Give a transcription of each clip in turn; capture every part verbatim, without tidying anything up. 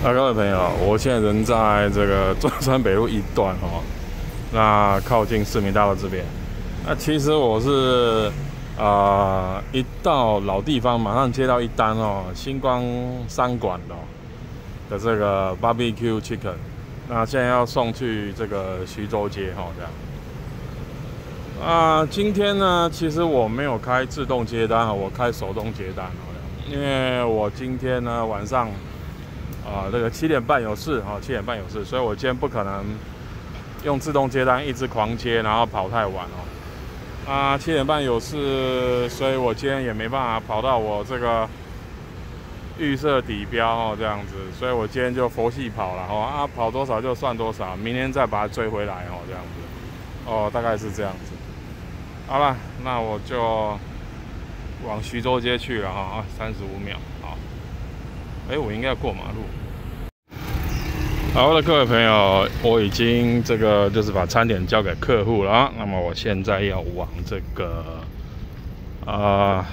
啊，各位朋友，我现在人在这个中山北路一段哦，那靠近市民大道这边。那其实我是啊、呃，一到老地方马上接到一单哦，星光三馆的、哦、的这个 barbecue chicken， 那现在要送去这个徐州街哈、哦、这样。啊，今天呢，其实我没有开自动接单，我开手动接单哦，因为我今天呢晚上。啊，这个七点半有事啊，七点半有事，所以我今天不可能用自动接单一直狂接，然后跑太晚哦。啊，七点半有事，所以我今天也没办法跑到我这个预设底标哦，这样子，所以我今天就佛系跑了哦，啊，跑多少就算多少，明天再把它追回来哦，这样子，哦，大概是这样子。好了，那我就往徐州街去了哈，啊，三十五秒，好。哎，我应该要过马路。好的，各位朋友，我已经这个就是把餐点交给客户了啊。那么我现在要往这个啊，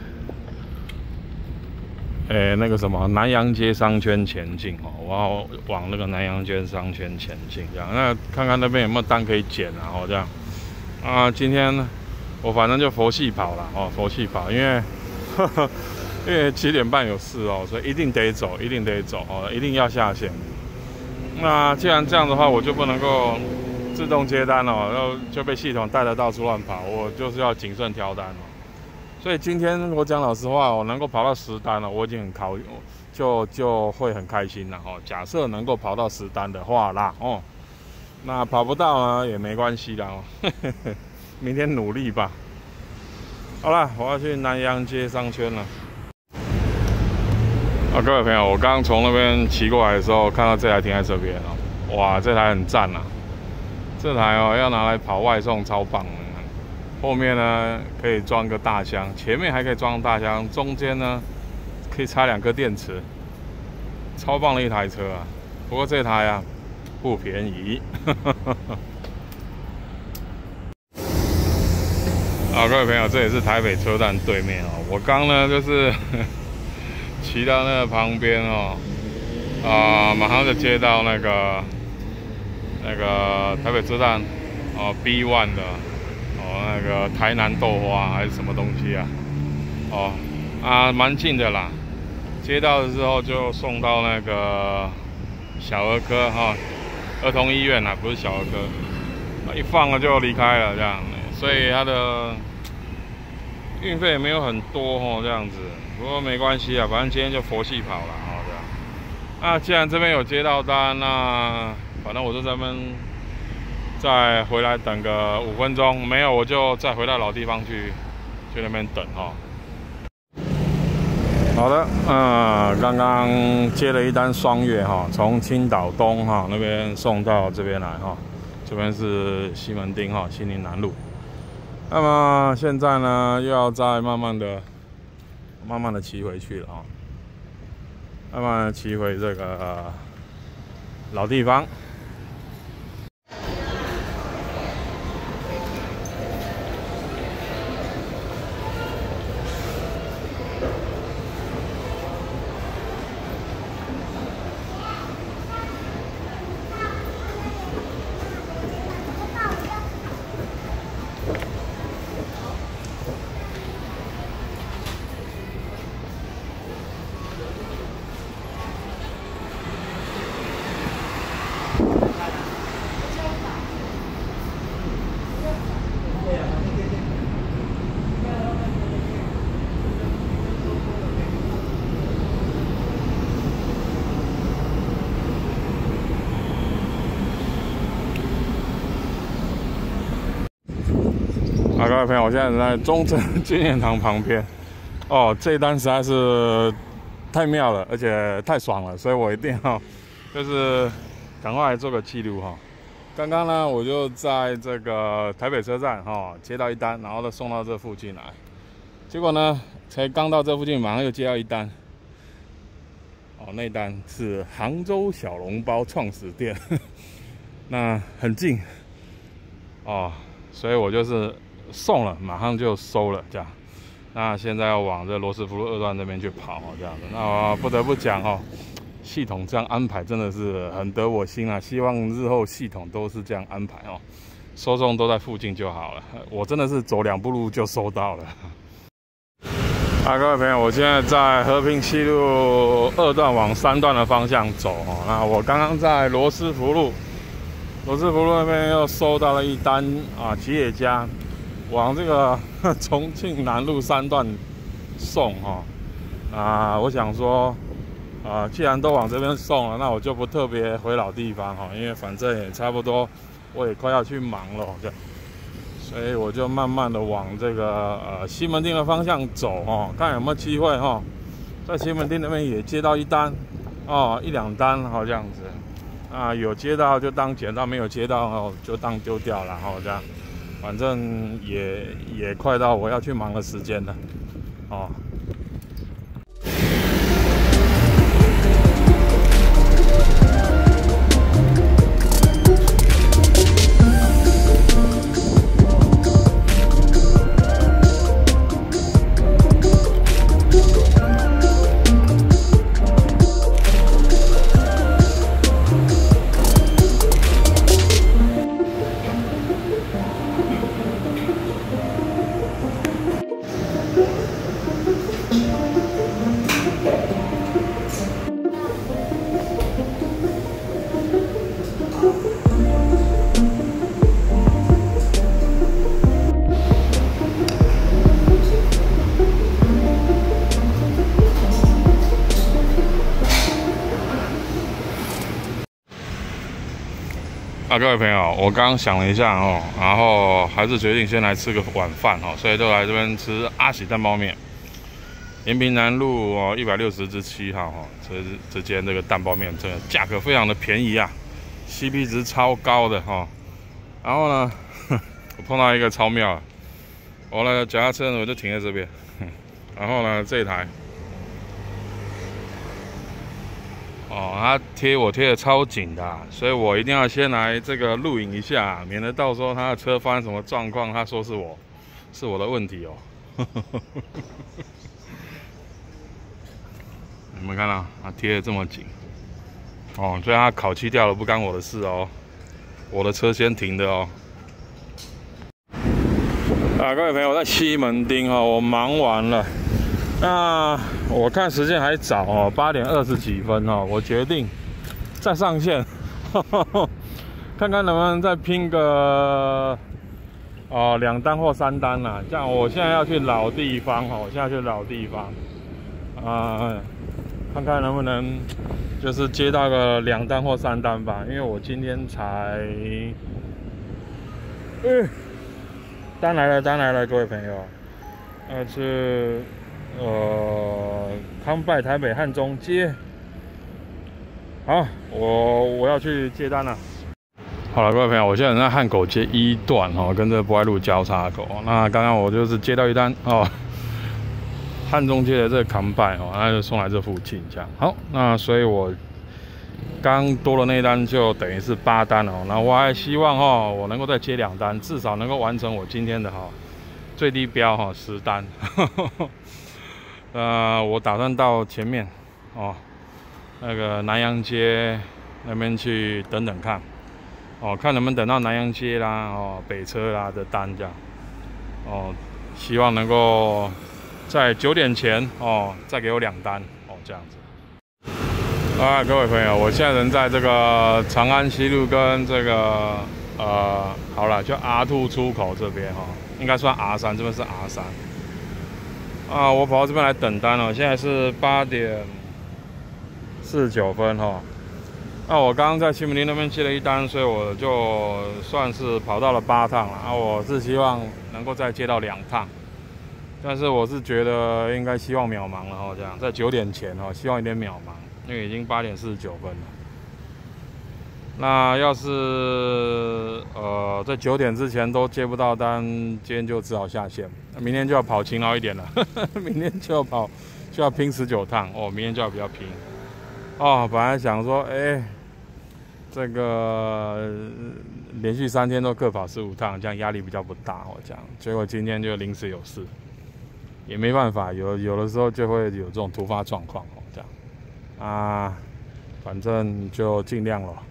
哎那个什么南洋街商圈前进哦，我要往那个南洋街商圈前进，这样。那看看那边有没有单可以捡啊，哦这样。啊，今天呢，我反正就佛系跑了哦，佛系跑，因为。呵呵因为七点半有事哦，所以一定得走，一定得走哦，一定要下线。那既然这样的话，我就不能够自动接单哦，然后就被系统带得到处乱跑，我就是要谨慎挑单哦。所以今天我讲老实话，我能够跑到十单了，我已经很考，就就会很开心了哦。假设能够跑到十单的话啦哦，那跑不到呢也没关系啦哦，明天努力吧。好了，我要去南洋街商圈了。啊，各位朋友，我刚刚从那边骑过来的时候，看到这台停在这边哦，哇，这台很赞啊！这台哦要拿来跑外送，超棒的。后面呢可以装个大箱，前面还可以装大箱，中间呢可以插两颗电池，超棒的一台车啊！不过这台啊不便宜。啊，各位朋友，这也是台北车站对面哦。我刚呢就是。骑到那个旁边哦，啊、呃，马上就接到那个那个台北车站哦 B 一 的哦，那个台南豆花还是什么东西啊？哦啊，蛮近的啦。接到的时候就送到那个小儿科哈、哦，儿童医院啊，不是小儿科。一放了就离开了这样，所以它的运费也没有很多哦，这样子。不过没关系啊，反正今天就佛系跑了哦，这样。那既然这边有接到单，那反正我就在这边再回来等个五分钟，没有我就再回到老地方去，去那边等哈、哦。好的，嗯，刚刚接了一单双月哈，从青岛东哈那边送到这边来哈，这边是西门町哈，西宁南路。那么现在呢，又要再慢慢的。慢慢的骑回去了啊，慢慢的骑回这个、呃、老地方。好，各位朋友，我现在在中正纪念堂旁边。哦，这一单实在是太妙了，而且太爽了，所以我一定要就是赶快来做个记录哈。刚刚呢，我就在这个台北车站哈接到一单，然后呢送到这附近来。结果呢，才刚到这附近，马上又接到一单。哦，那单是杭州小笼包创始店，那很近哦，所以我就是送了，马上就收了这样。那现在要往这罗斯福路二段那边去跑哦，这样子。那我不得不讲哦， 系统这样安排真的是很得我心啊！希望日后系统都是这样安排哦，收送都在附近就好了。我真的是走两步路就收到了。啊，各位朋友，我现在在和平西路二段往三段的方向走哦。那我刚刚在罗斯福路，罗斯福路那边又收到了一单啊，吉野家往这个重庆南路三段送哈。啊，我想说，啊，既然都往这边送了，那我就不特别回老地方哈，因为反正也差不多，我也快要去忙了，这样。所以我就慢慢的往这个呃西门町的方向走哦，看有没有机会哈，在西门町那边也接到一单哦，一两单好这样子啊，有接到就当捡到，没有接到哦就当丢掉了哦这样，反正也也快到我要去忙的时间了哦。啊，各位朋友，我刚刚想了一下哦，然后还是决定先来吃个晚饭哦，所以就来这边吃阿喜蛋包面，延平南路哦一百六十之七号哦，这这间这个蛋包面真的价格非常的便宜啊 ，C P 值超高的哈、哦。然后呢，我碰到一个超妙的，我那个脚踏车呢我就停在这边，然后呢这一台。哦，他贴我贴的超紧的、啊，所以我一定要先来这个录影一下，免得到时候他的车发生什么状况，他说是我，是我的问题哦。你们看到他贴的这么紧，哦，所以他烤漆掉了不干我的事哦，我的车先停的哦。啊，各位朋友，在西门町哦，我忙完了。那我看时间还早哦，八点二十几分哦，我决定再上线，呵呵看看能不能再拼个哦两单或三单啦。这样我现在要去老地方哦，我现在去老地方啊、呃，看看能不能就是接到个两单或三单吧，因为我今天才，嗯，单来了，单来了，各位朋友，呃是。呃，康拜台北汉中街，好，我我要去接单了。好了，各位朋友，我现在在汉口街一段哦，跟这个博爱路交叉口。那刚刚我就是接到一单哦，汉中街的这个康拜哦，那就送来这附近这样。好，那所以我刚多的那一单就等于是八单哦。那我还希望哦，我能够再接两单，至少能够完成我今天的哈最低标哈十单。呃，我打算到前面哦，那个南洋街那边去等等看，哦，看能不能等到南洋街啦，哦，北车啦的单这样，哦，希望能够在九点前哦再给我两单哦这样子。啊，各位朋友，我现在人在这个长安西路跟这个呃，好了，就 R 二 出口这边哈、哦，应该算 R 三，这边是 R 三。啊，我跑到这边来等单了，现在是八点四十九分哈。那我刚刚在西门町那边接了一单，所以我就算是跑到了八趟了。啊，我是希望能够再接到两趟，但是我是觉得应该希望渺茫了哈，这样在九点前哈，希望有点渺茫，因为已经八点四十九分了。那要是呃在九点之前都接不到单，今天就只好下线。明天就要跑勤劳一点了，呵呵明天就要跑就要拼十九趟哦，明天就要比较拼哦。本来想说，哎、欸，这个连续三天都各跑十五趟，这样压力比较不大哦。这样，结果今天就临时有事，也没办法，有有的时候就会有这种突发状况哦。这样啊。 反正就尽量了。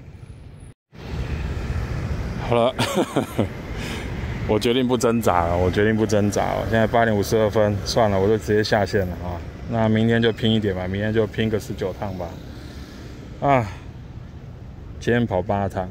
好了，我决定不挣扎了，我决定不挣扎了。现在八点五十二分，算了，我就直接下线了啊。那明天就拼一点吧，明天就拼个十九趟吧。啊，今天跑八趟，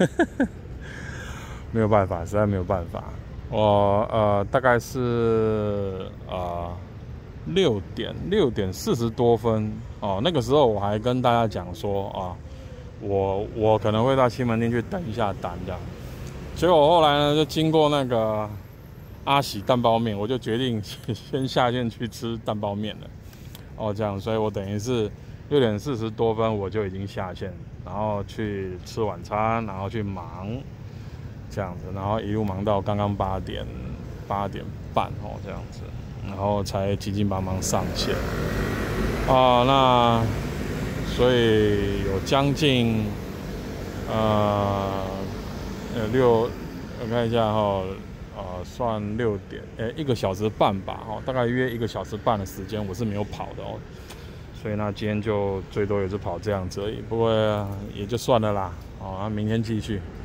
没有办法，实在没有办法。我呃大概是呃六点六点四十多分哦，那个时候我还跟大家讲说啊，我我可能会到西门町去等一下单这样。结果后来呢，就经过那个阿喜蛋包面，我就决定先下线去吃蛋包面了。哦，这样，所以我等于是六点四十多分我就已经下线，然后去吃晚餐，然后去忙，这样子，然后一路忙到刚刚八点八点半哦，这样子，然后才急急忙忙上线。啊，那所以有将近呃呃六，我看一下哈、哦。呃，算六点，呃、欸，一个小时半吧，哦，大概约一个小时半的时间，我是没有跑的哦，所以呢，今天就最多也是跑这样子而已，不过也就算了啦，哦，那明天继续。